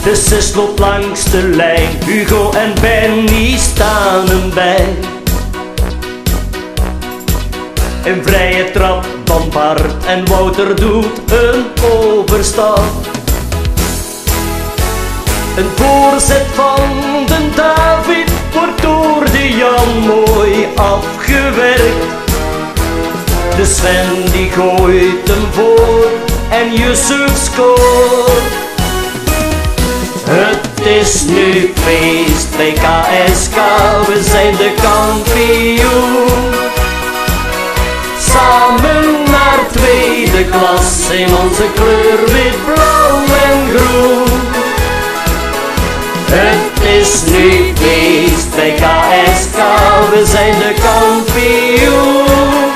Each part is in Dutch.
De zus loopt langs de lijn, Hugo en Benny staan hem bij. Een vrije trap van Bart en Wouter doet een overstap. Een voorzet van de David wordt door de Jan mooi afgewerkt. De Sven die gooit hem voor en Yusuf scoort. Het is nu feest bij KSK, we zijn de kampioen. Samen naar tweede klas in onze kleur wit, blauw en groen. Het is nu feest bij KSK, we zijn de kampioen.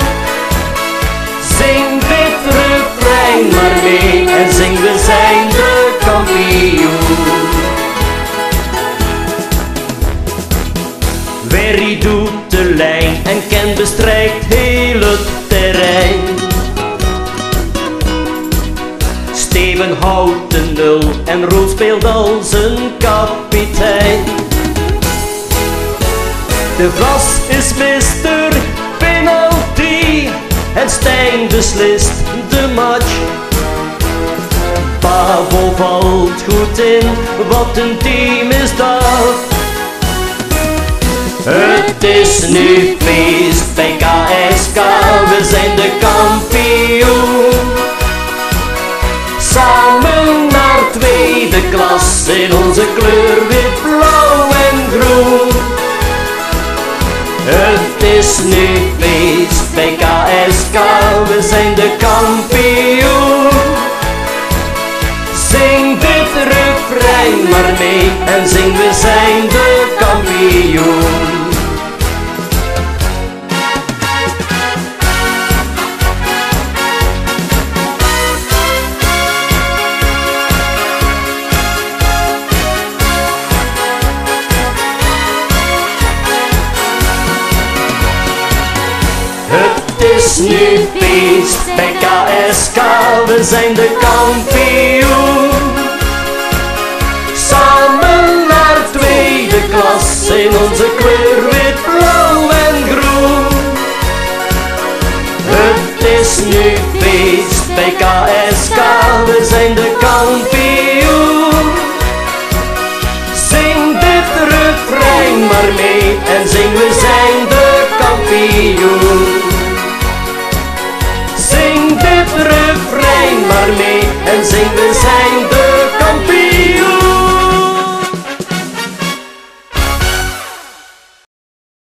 Zing dit refrein maar mee en zing we zijn de kampioen. Werry doet de lijn en Ken bestrijkt heel het terrein. Steven houdt de nul en Roel speelt als een kapitein. De vlas is Mr. Penalty en Stijn beslist de match. Pavel valt goed in, wat een team is dat. Het is nu feest bij KSK, we zijn de kampioen. Samen naar tweede klas in onze kleur wit, blauw en groen. Het is nu feest bij KSK, we zijn de kampioen. Zing dit refrein maar mee en zing we zijn de kampioen. Het is nu feest bij KSK, we zijn de kampioen. Samen naar tweede klas in onze kleur wit, blauw en groen. Het is nu feest bij KSK, we zijn de kampioen. Zing dit refrein maar mee en zing we zijn de kampioen. Zing dit refrein maar mee en zing we zijn